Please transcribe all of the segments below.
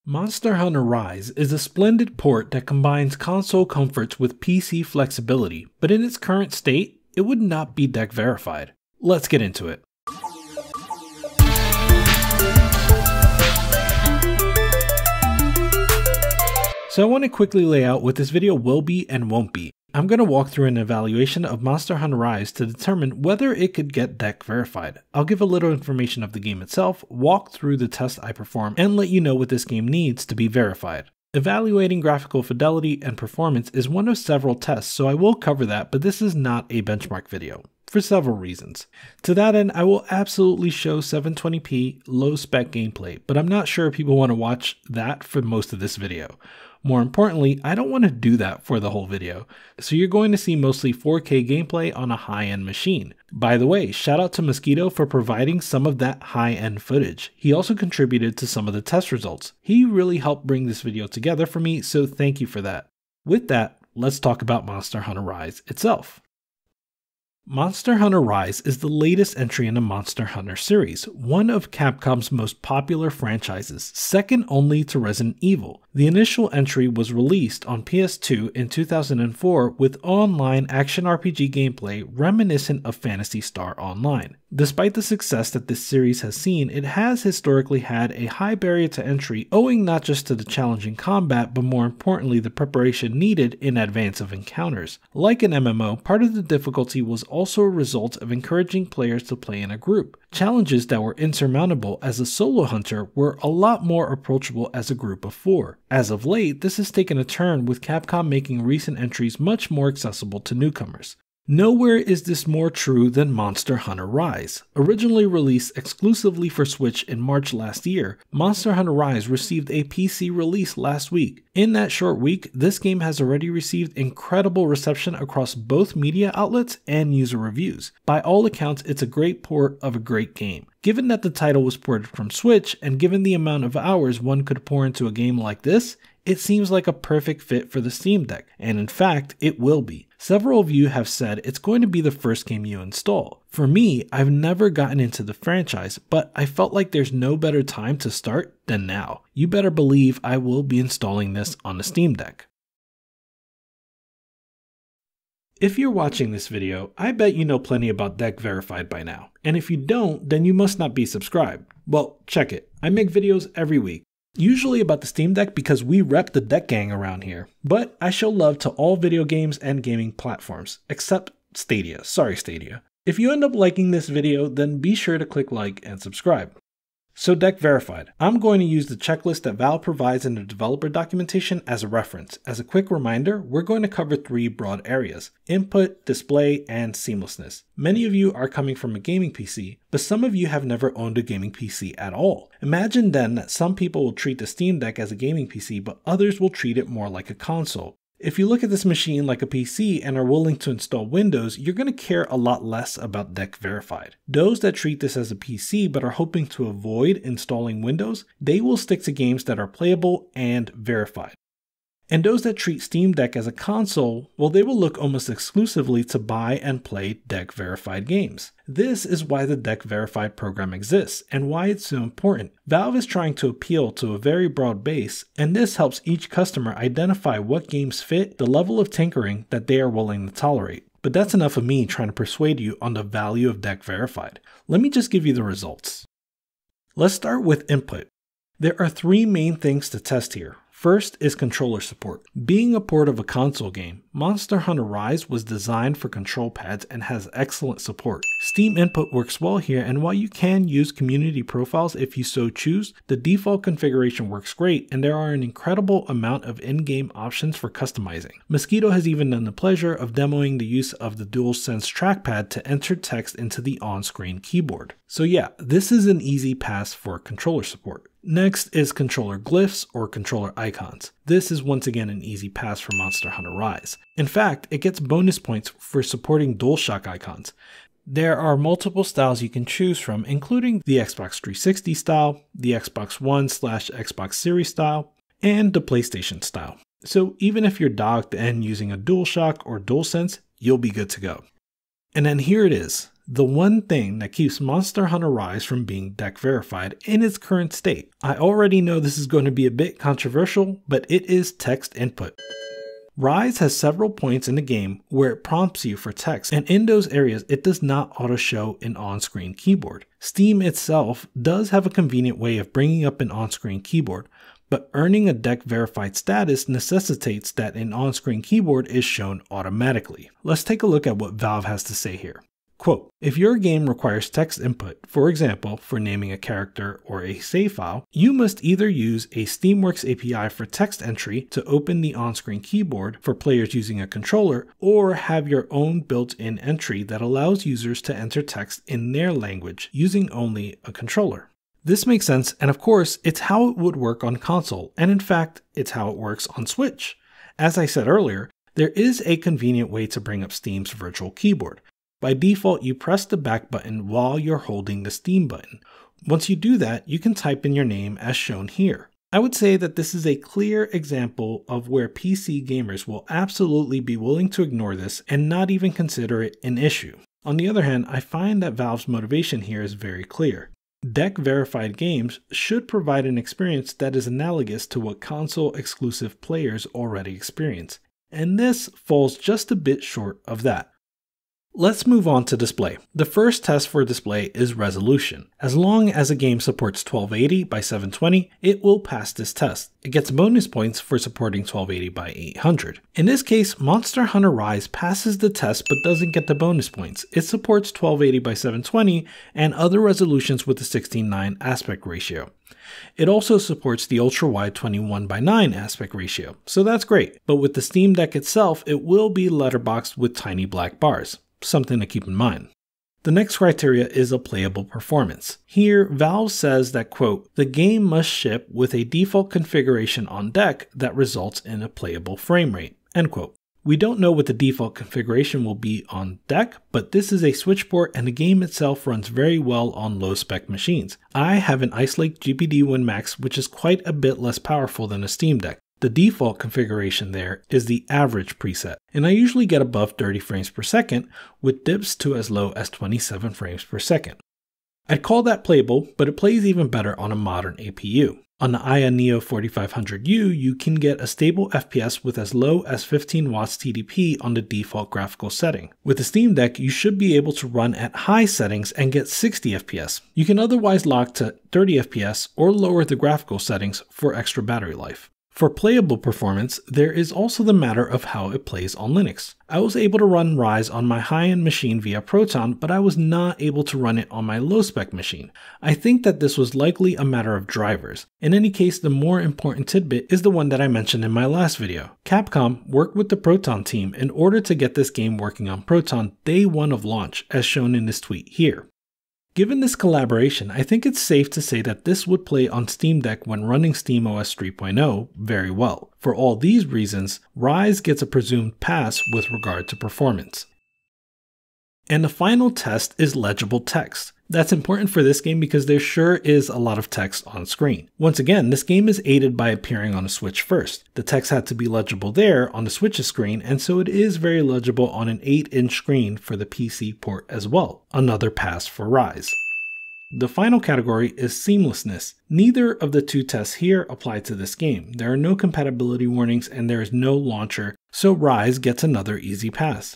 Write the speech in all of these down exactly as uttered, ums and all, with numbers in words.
Monster Hunter Rise is a splendid port that combines console comforts with P C flexibility, but in its current state, it would not be deck verified. Let's get into it. So I want to quickly lay out what this video will be and won't be. I'm going to walk through an evaluation of Monster Hunter Rise to determine whether it could get deck verified. I'll give a little information of the game itself, walk through the test I performed, and let you know what this game needs to be verified. Evaluating graphical fidelity and performance is one of several tests, so I will cover that, but this is not a benchmark video, for several reasons. To that end, I will absolutely show seven twenty p low spec gameplay, but I'm not sure people want to watch that for most of this video. More importantly, I don't want to do that for the whole video, so you're going to see mostly four K gameplay on a high-end machine. By the way, shout out to Mosquito for providing some of that high-end footage. He also contributed to some of the test results. He really helped bring this video together for me, so thank you for that. With that, let's talk about Monster Hunter Rise itself. Monster Hunter Rise is the latest entry in the Monster Hunter series, one of Capcom's most popular franchises, second only to Resident Evil. The initial entry was released on P S two in two thousand four with online action R P G gameplay reminiscent of Phantasy Star Online. Despite the success that this series has seen, it has historically had a high barrier to entry owing not just to the challenging combat, but more importantly the preparation needed in advance of encounters. Like an M M O, part of the difficulty was also a result of encouraging players to play in a group. Challenges that were insurmountable as a solo hunter were a lot more approachable as a group of four. As of late, this has taken a turn with Capcom making recent entries much more accessible to newcomers. Nowhere is this more true than Monster Hunter Rise. Originally released exclusively for Switch in March last year, Monster Hunter Rise received a P C release last week. In that short week, this game has already received incredible reception across both media outlets and user reviews. By all accounts, it's a great port of a great game. Given that the title was ported from Switch, and given the amount of hours one could pour into a game like this, it seems like a perfect fit for the Steam Deck, and in fact, it will be. Several of you have said it's going to be the first game you install. For me, I've never gotten into the franchise, but I felt like there's no better time to start than now. You better believe I will be installing this on the Steam Deck. If you're watching this video, I bet you know plenty about Deck Verified by now. And if you don't, then you must not be subscribed. Well, check it. I make videos every week. Usually about the Steam Deck because we rep the Deck Gang around here, but I show love to all video games and gaming platforms, except Stadia. Sorry Stadia. If you end up liking this video, then be sure to click like and subscribe. So Deck Verified. I'm going to use the checklist that Valve provides in the developer documentation as a reference. As a quick reminder, we're going to cover three broad areas: input, display, and seamlessness. Many of you are coming from a gaming P C, but some of you have never owned a gaming P C at all. Imagine then that some people will treat the Steam Deck as a gaming P C, but others will treat it more like a console. If you look at this machine like a P C and are willing to install Windows, you're going to care a lot less about Deck Verified. Those that treat this as a P C but are hoping to avoid installing Windows, they will stick to games that are playable and verified. And those that treat Steam Deck as a console, well, they will look almost exclusively to buy and play Deck Verified games. This is why the Deck Verified program exists and why it's so important. Valve is trying to appeal to a very broad base, and this helps each customer identify what games fit the level of tinkering that they are willing to tolerate. But that's enough of me trying to persuade you on the value of Deck Verified. Let me just give you the results. Let's start with input. There are three main things to test here. First is controller support. Being a port of a console game, Monster Hunter Rise was designed for control pads and has excellent support. Steam input works well here, and while you can use community profiles if you so choose, the default configuration works great and there are an incredible amount of in-game options for customizing. Mosquito has even done the pleasure of demoing the use of the DualSense trackpad to enter text into the on-screen keyboard. So yeah, this is an easy pass for controller support. Next is controller glyphs or controller icons. This is once again an easy pass for Monster Hunter Rise. In fact, it gets bonus points for supporting DualShock icons. There are multiple styles you can choose from, including the Xbox three sixty style, the Xbox One slash Xbox Series style, and the PlayStation style. So even if you're docked and using a DualShock or DualSense, you'll be good to go. And then here it is. the one thing that keeps Monster Hunter Rise from being deck verified in its current state. I already know this is going to be a bit controversial, but it is text input. Rise has several points in the game where it prompts you for text, and in those areas it does not auto-show an on-screen keyboard. Steam itself does have a convenient way of bringing up an on-screen keyboard, but earning a deck verified status necessitates that an on-screen keyboard is shown automatically. Let's take a look at what Valve has to say here. Quote, if your game requires text input, for example, for naming a character or a save file, you must either use a Steamworks A P I for text entry to open the on-screen keyboard for players using a controller, or have your own built-in entry that allows users to enter text in their language using only a controller. This makes sense, and of course, it's how it would work on console, and in fact, it's how it works on Switch. As I said earlier, there is a convenient way to bring up Steam's virtual keyboard. By default, you press the back button while you're holding the Steam button. Once you do that, you can type in your name as shown here. I would say that this is a clear example of where P C gamers will absolutely be willing to ignore this and not even consider it an issue. On the other hand, I find that Valve's motivation here is very clear. Deck verified games should provide an experience that is analogous to what console exclusive players already experience, and this falls just a bit short of that. Let's move on to display. The first test for display is resolution. As long as a game supports twelve eighty by seven twenty, it will pass this test. It gets bonus points for supporting twelve eighty by eight hundred. In this case, Monster Hunter Rise passes the test but doesn't get the bonus points. It supports twelve eighty by seven twenty and other resolutions with the sixteen nine aspect ratio. It also supports the ultra-wide twenty-one by nine aspect ratio, so that's great. But with the Steam Deck itself, it will be letterboxed with tiny black bars. Something to keep in mind. The next criteria is a playable performance. Here, Valve says that, quote, the game must ship with a default configuration on deck that results in a playable frame rate, end quote. We don't know what the default configuration will be on deck, but this is a Switch port and the game itself runs very well on low-spec machines. I have an Ice Lake G P D one Max, which is quite a bit less powerful than a Steam Deck. The default configuration there is the average preset, and I usually get above thirty frames per second with dips to as low as twenty-seven frames per second. I'd call that playable, but it plays even better on a modern A P U. On the Aya Neo forty-five hundred U, you can get a stable F P S with as low as fifteen watts T D P on the default graphical setting. With the Steam Deck, you should be able to run at high settings and get sixty F P S. You can otherwise lock to thirty F P S or lower the graphical settings for extra battery life. For playable performance, there is also the matter of how it plays on Linux. I was able to run Rise on my high-end machine via Proton, but I was not able to run it on my low-spec machine. I think that this was likely a matter of drivers. In any case, the more important tidbit is the one that I mentioned in my last video. Capcom worked with the Proton team in order to get this game working on Proton day one of launch, as shown in this tweet here. Given this collaboration, I think it's safe to say that this would play on Steam Deck when running SteamOS three point oh very well. For all these reasons, Rise gets a presumed pass with regard to performance. And the final test is legible text. That's important for this game because there sure is a lot of text on screen. Once again, this game is aided by appearing on a Switch first. The text had to be legible there on the Switch's screen, and so it is very legible on an eight inch screen for the P C port as well. Another pass for Rise. The final category is seamlessness. Neither of the two tests here apply to this game. There are no compatibility warnings and there is no launcher, so Rise gets another easy pass.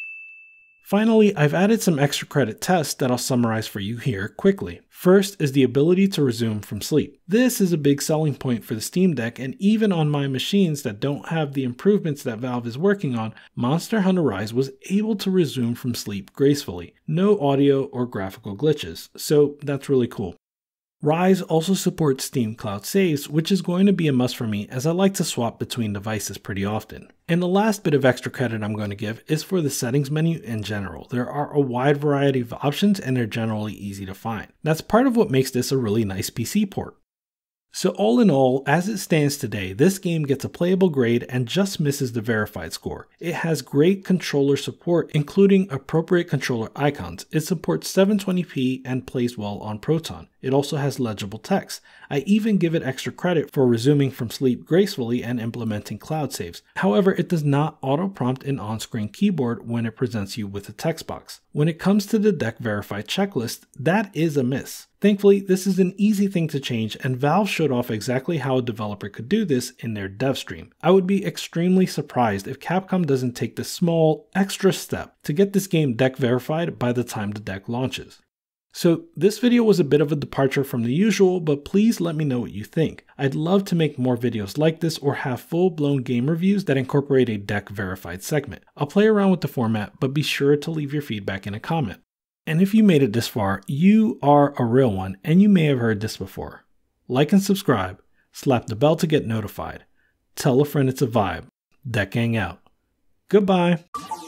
Finally, I've added some extra credit tests that I'll summarize for you here quickly. First is the ability to resume from sleep. This is a big selling point for the Steam Deck, and even on my machines that don't have the improvements that Valve is working on, Monster Hunter Rise was able to resume from sleep gracefully. No audio or graphical glitches, so that's really cool. Rise also supports Steam Cloud Saves, which is going to be a must for me as I like to swap between devices pretty often. And the last bit of extra credit I'm going to give is for the settings menu in general. There are a wide variety of options and they're generally easy to find. That's part of what makes this a really nice P C port. So all in all, as it stands today, this game gets a playable grade and just misses the verified score. It has great controller support, including appropriate controller icons. It supports seven twenty p and plays well on Proton. It also has legible text. I even give it extra credit for resuming from sleep gracefully and implementing cloud saves. However, it does not auto-prompt an on-screen keyboard when it presents you with a text box. When it comes to the deck verified checklist, that is a miss. Thankfully, this is an easy thing to change, and Valve showed off exactly how a developer could do this in their dev stream. I would be extremely surprised if Capcom doesn't take the small, extra step to get this game deck verified by the time the deck launches. So this video was a bit of a departure from the usual, but please let me know what you think. I'd love to make more videos like this or have full-blown game reviews that incorporate a deck verified segment. I'll play around with the format, but be sure to leave your feedback in a comment. And if you made it this far, you are a real one and you may have heard this before. Like and subscribe, slap the bell to get notified, tell a friend it's a vibe, Deck Gang out. Goodbye.